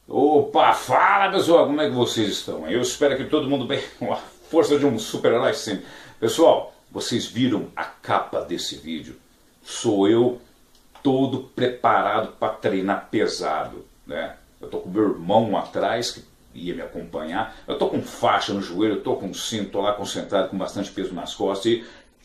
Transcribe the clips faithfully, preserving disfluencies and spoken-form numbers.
Opa, fala pessoal, como é que vocês estão? Eu espero que todo mundo bem, com a força de um super-herói sempre. Pessoal, vocês viram a capa desse vídeo? Sou eu todo preparado para treinar pesado, né? Eu tô com meu irmão atrás, que ia me acompanhar. Eu tô com faixa no joelho, eu tô com cinto, tô lá concentrado com bastante peso nas costas e...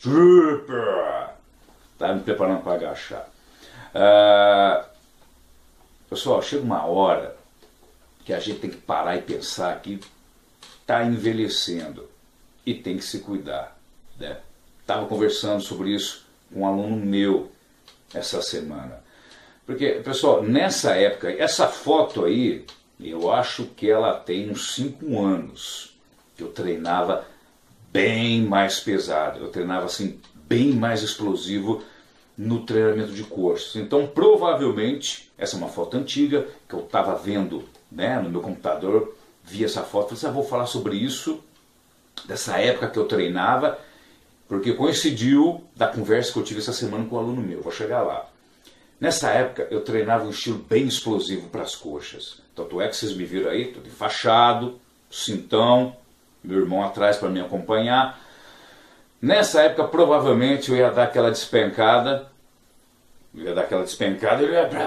tá me preparando para agachar. Uh... Pessoal, chega uma hora que a gente tem que parar e pensar que está envelhecendo e tem que se cuidar, né? Estava conversando sobre isso com um aluno meu essa semana. Porque, pessoal, nessa época, essa foto aí, eu acho que ela tem uns cinco anos, que eu treinava bem mais pesado, eu treinava assim, bem mais explosivo no treinamento de coxas. Então, provavelmente, essa é uma foto antiga, que eu estava vendo, né, no meu computador, vi essa foto, falei assim, ah, vou falar sobre isso, dessa época que eu treinava, porque coincidiu da conversa que eu tive essa semana com um aluno meu, vou chegar lá. Nessa época eu treinava um estilo bem explosivo para as coxas, tanto é que vocês me viram aí, tudo enfaixado, cintão, meu irmão atrás para me acompanhar. Nessa época provavelmente eu ia dar aquela despencada, eu ia dar aquela despencada, eu ia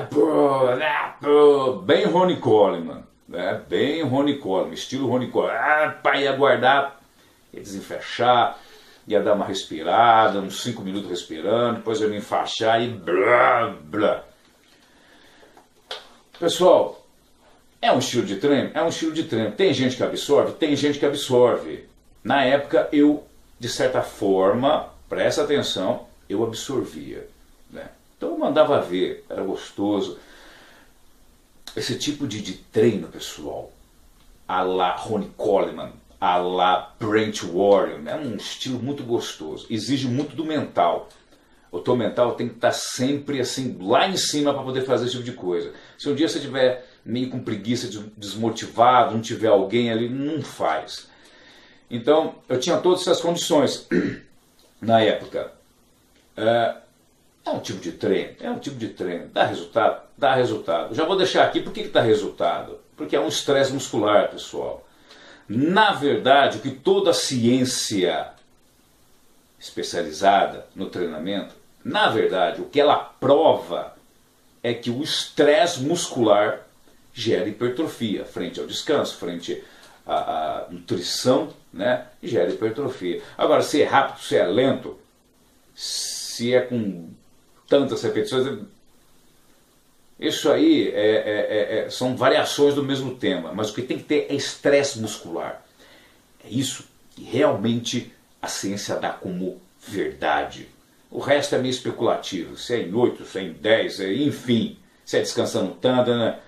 bem Ronnie Coleman, né? Bem Ronnie Coleman, estilo Ronnie Coleman, ah, pá, ia guardar, ia desenfaixar, ia dar uma respirada, uns cinco minutos respirando, depois eu ia me enfaixar e blá, blá. Pessoal, é um estilo de treino? É um estilo de treino. Tem gente que absorve? Tem gente que absorve. Na época eu, de certa forma, presta atenção, eu absorvia, né? Então eu mandava ver, era gostoso. Esse tipo de, de treino, pessoal, a la Ronnie Coleman, a la Brent Warrior, é um estilo muito gostoso, exige muito do mental. O teu mental tem que estar sempre assim, lá em cima para poder fazer esse tipo de coisa. Se um dia você estiver meio com preguiça, desmotivado, não tiver alguém ali, não faz. Então, eu tinha todas essas condições na época. É, é um tipo de treino, é um tipo de treino, dá resultado, dá resultado. Já vou deixar aqui, por que que dá resultado? Porque é um estresse muscular, pessoal. Na verdade, o que toda a ciência especializada no treinamento, na verdade, o que ela prova é que o estresse muscular gera hipertrofia, frente ao descanso, frente à, à nutrição, né? Gera hipertrofia. Agora, se é rápido, se é lento, se é com tantas repetições, isso aí é, é, é, são variações do mesmo tema, mas o que tem que ter é estresse muscular. É isso que realmente a ciência dá como verdade. O resto é meio especulativo, se é em oito, se é em dez, é, enfim, se é descansando tanto, né?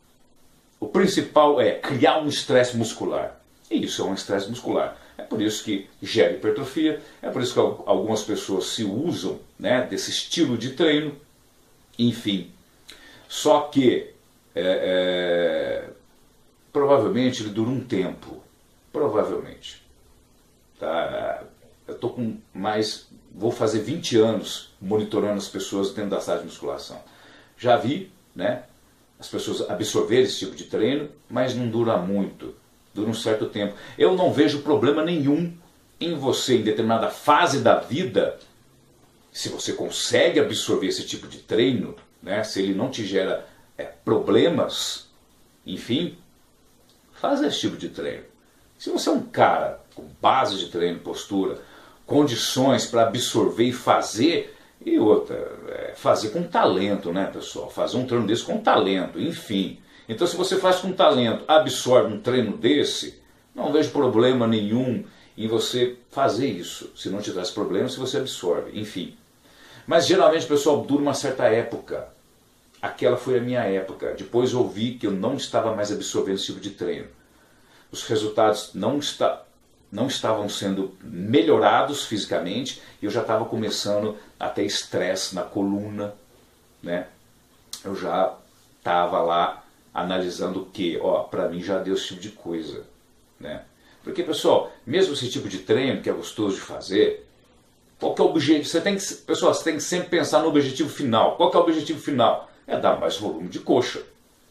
O principal é criar um estresse muscular. E isso é um estresse muscular. É por isso que gera hipertrofia, é por isso que algumas pessoas se usam, né, desse estilo de treino, enfim. Só que, é, é, provavelmente ele dura um tempo, provavelmente. Tá? Eu estou com mais, vou fazer vinte anos monitorando as pessoas dentro da sala de musculação. Já vi, né, as pessoas absorverem esse tipo de treino, mas não dura muito, dura um certo tempo. Eu não vejo problema nenhum em você, em determinada fase da vida, se você consegue absorver esse tipo de treino, né, se ele não te gera é, problemas, enfim, faz esse tipo de treino. Se você é um cara com base de treino, postura, condições para absorver e fazer, e outra, é, fazer com talento, né, pessoal? Fazer um treino desse com talento, enfim. Então, se você faz com talento, absorve um treino desse, não vejo problema nenhum em você fazer isso. Se não tivesse problema, se você absorve, enfim. Mas geralmente, pessoal, dura uma certa época. Aquela foi a minha época. Depois eu vi que eu não estava mais absorvendo esse tipo de treino. Os resultados não, está, não estavam sendo melhorados fisicamente e eu já estava começando a ter estresse na coluna, né? Eu já estava lá analisando o que, ó, para mim já deu esse tipo de coisa, né? Porque, pessoal, mesmo esse tipo de treino que é gostoso de fazer, qual que é o objetivo? Você tem que, pessoal, você tem que sempre pensar no objetivo final. Qual que é o objetivo final? É dar mais volume de coxa.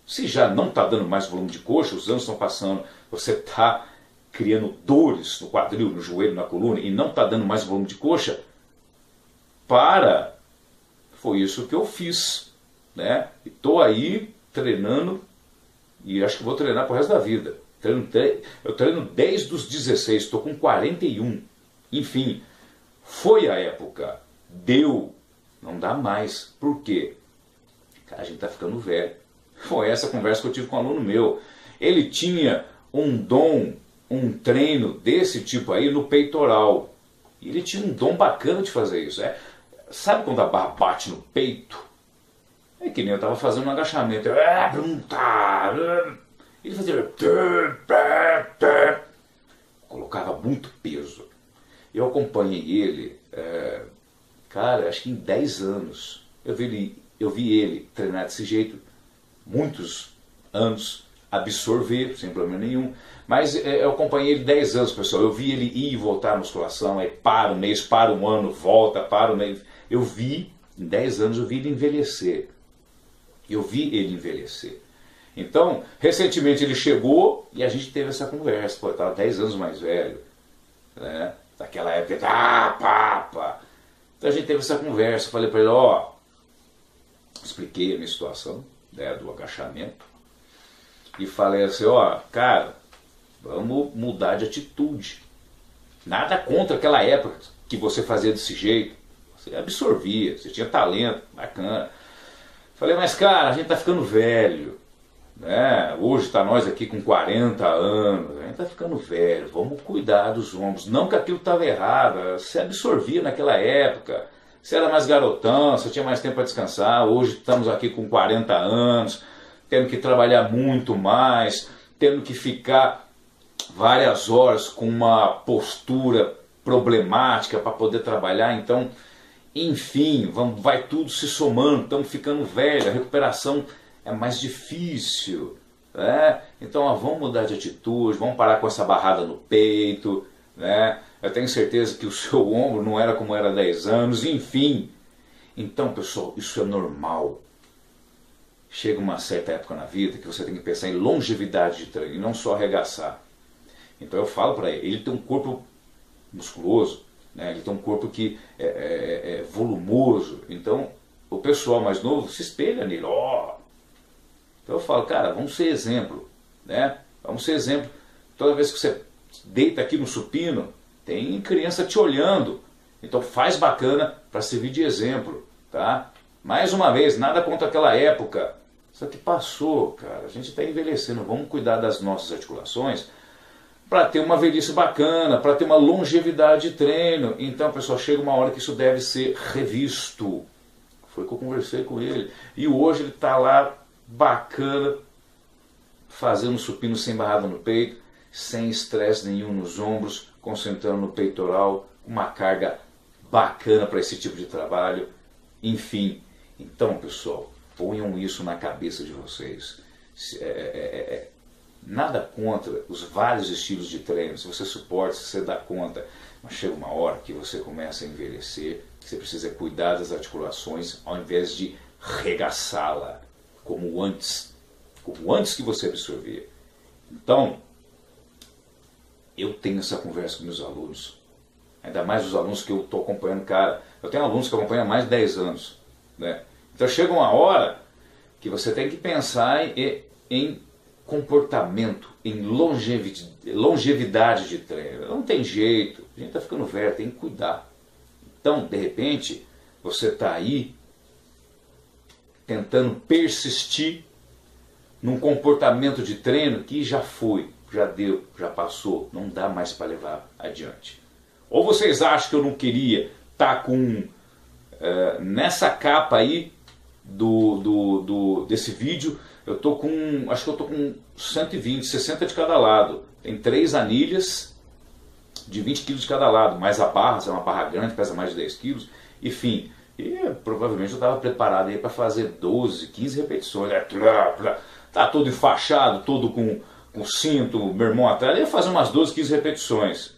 Se já não está dando mais volume de coxa, os anos estão passando, você está criando dores no quadril, no joelho, na coluna, e não está dando mais volume de coxa, para. Foi isso que eu fiz, né? E estou aí treinando, e acho que vou treinar pro resto da vida. Treino, eu treino desde os dezesseis, estou com quarenta e um. Enfim, foi a época. Deu. Não dá mais. Por quê? Cara, a gente está ficando velho. Foi essa conversa que eu tive com um aluno meu. Ele tinha um dom, um treino desse tipo aí no peitoral. E ele tinha um dom bacana de fazer isso. É, sabe quando a barra bate no peito? É que nem eu estava fazendo um agachamento. Ele fazia... colocava muito peso. Eu acompanhei ele, é, cara, acho que em dez anos. Eu vi ele, eu vi ele treinar desse jeito, muitos anos, absorver, sem problema nenhum. Mas é, eu acompanhei ele dez anos, pessoal. Eu vi ele ir e voltar à musculação, aí para um mês, para um ano, volta, para um mês. Eu vi, em dez anos, eu vi ele envelhecer. Eu vi ele envelhecer. Então, recentemente ele chegou e a gente teve essa conversa. Pô, eu estava dez anos mais velho, né? Daquela época, ah, papa. Então a gente teve essa conversa. Eu falei para ele, ó, expliquei a minha situação, né, do agachamento. E falei assim, ó, cara, vamos mudar de atitude. Nada contra aquela época que você fazia desse jeito. Você absorvia, você tinha talento, bacana. Falei, mas cara, a gente tá ficando velho. Né? Hoje está nós aqui com quarenta anos, a gente está ficando velho, vamos cuidar dos ombros. Não que aquilo estava errado, você absorvia naquela época, você era mais garotão, você tinha mais tempo para descansar. Hoje estamos aqui com quarenta anos, tendo que trabalhar muito mais, tendo que ficar várias horas com uma postura problemática para poder trabalhar. Então, enfim, vamos, vai tudo se somando, estamos ficando velhos, a recuperação é mais difícil, né? Então ó, vamos mudar de atitude, vamos parar com essa barrada no peito, né? Eu tenho certeza que o seu ombro não era como era há dez anos, enfim. Então pessoal, isso é normal. Chega uma certa época na vida que você tem que pensar em longevidade de treino e não só arregaçar. Então eu falo para ele, ele tem um corpo musculoso, né? Ele tem um corpo que é, é, é volumoso, então o pessoal mais novo se espelha nele, ó. Oh, então eu falo, cara, vamos ser exemplo, né? Vamos ser exemplo. Toda vez que você deita aqui no supino, tem criança te olhando. Então faz bacana para servir de exemplo, tá? Mais uma vez, nada contra aquela época. Isso aqui passou, cara. A gente está envelhecendo. Vamos cuidar das nossas articulações para ter uma velhice bacana, para ter uma longevidade de treino. Então, pessoal, chega uma hora que isso deve ser revisto. Foi que eu conversei com ele. E hoje ele está lá bacana, fazendo supino sem barrada no peito, sem estresse nenhum nos ombros, concentrando no peitoral, uma carga bacana para esse tipo de trabalho. Enfim, então pessoal, ponham isso na cabeça de vocês. É, é, é, nada contra os vários estilos de treino, se você suporta, se você dá conta, mas chega uma hora que você começa a envelhecer, que você precisa cuidar das articulações ao invés de regaçá-la como antes, como antes que você absorvia. Então, eu tenho essa conversa com meus alunos, ainda mais os alunos que eu estou acompanhando, cara, eu tenho alunos que acompanham há mais de dez anos, né? Então chega uma hora que você tem que pensar em, em comportamento, em longevidade, longevidade de treino. Não tem jeito, a gente está ficando velho, tem que cuidar. Então, de repente, você está aí tentando persistir num comportamento de treino que já foi, já deu, já passou, não dá mais para levar adiante. Ou vocês acham que eu não queria estar com, uh, nessa capa aí do, do, do, desse vídeo, eu tô com, acho que eu tô com cento e vinte, sessenta de cada lado. Tem três anilhas de vinte quilos de cada lado, mais a barra, é uma barra grande, pesa mais de dez quilos, enfim. E provavelmente eu estava preparado aí para fazer doze, quinze repetições. Tá todo enfaixado, todo com, com cinto, meu irmão atrás. Eu ia fazer umas doze, quinze repetições.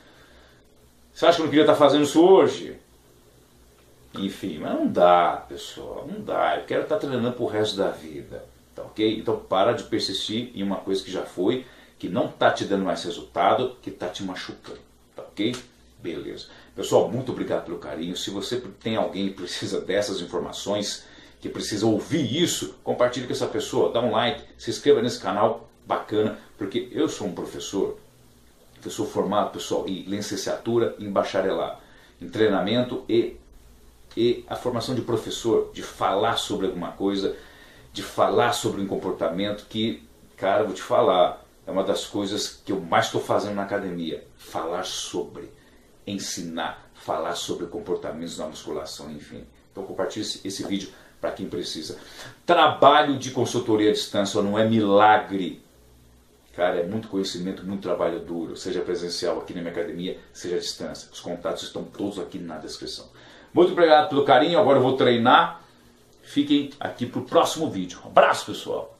Você acha que eu não queria estar fazendo isso hoje? Enfim, mas não dá, pessoal, não dá. Eu quero estar treinando pro resto da vida, tá ok? Então para de persistir em uma coisa que já foi, que não está te dando mais resultado, que está te machucando, tá ok? Beleza. Pessoal, muito obrigado pelo carinho. Se você tem alguém que precisa dessas informações, que precisa ouvir isso, compartilhe com essa pessoa, dá um like, se inscreva nesse canal, bacana, porque eu sou um professor, eu sou formado, pessoal, em licenciatura, em bacharelado, em treinamento e, e a formação de professor, de falar sobre alguma coisa, de falar sobre um comportamento que, cara, vou te falar, é uma das coisas que eu mais estou fazendo na academia, falar sobre, ensinar, falar sobre comportamentos na musculação, enfim. Então compartilhe esse, esse vídeo para quem precisa. Trabalho de consultoria à distância não é milagre. Cara, é muito conhecimento, muito trabalho duro, seja presencial aqui na minha academia, seja à distância. Os contatos estão todos aqui na descrição. Muito obrigado pelo carinho, agora eu vou treinar. Fiquem aqui para o próximo vídeo. Um abraço, pessoal!